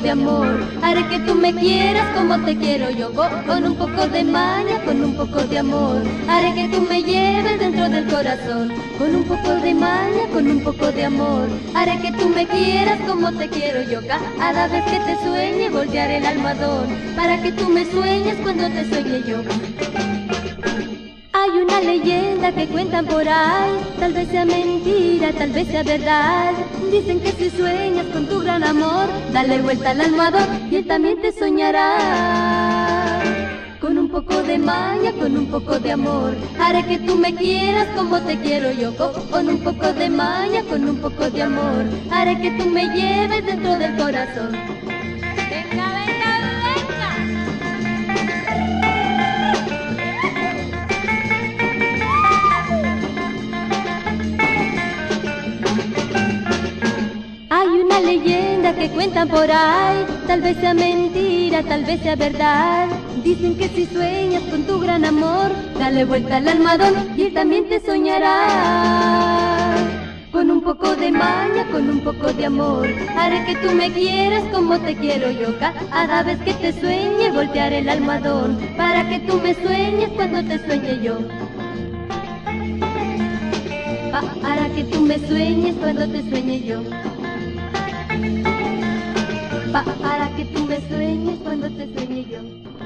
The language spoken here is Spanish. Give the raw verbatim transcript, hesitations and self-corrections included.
de amor. Haré que tú me quieras como te quiero yo, con un poco de maña, con un poco de amor. Haré que tú me lleves dentro del corazón, con un poco de maña, con un poco de amor. Haré que tú me quieras como te quiero yo, cada vez que te sueñe voltear el almohadón, para que tú me sueñes cuando te sueñe yo. Hay una leyenda que cuentan por ahí, tal vez sea mentira, tal vez sea verdad. Dicen que si sueñas con tu gran amor, dale vuelta al almohadón y él también te soñará. Con un poco de maña, con un poco de amor, haré que tú me quieras como te quiero yo, con un poco de maña, con un poco de amor. Haré que tú me lleves dentro del corazón. Venga, venga, venga. Hay una leyenda que cuentan por ahí, tal vez sea mentira, tal vez sea verdad. Dicen que si sueñas con tu gran amor, dale vuelta al almohadón y él también te soñará. Con un poco de maña, con un poco de amor, haré que tú me quieras como te quiero yo, cada vez que te sueñe voltear el almohadón, para que tú me sueñes cuando te sueñe yo. Para que tú me sueñes cuando te sueñe yo. Para que tú me sueñes cuando te sueñe yo.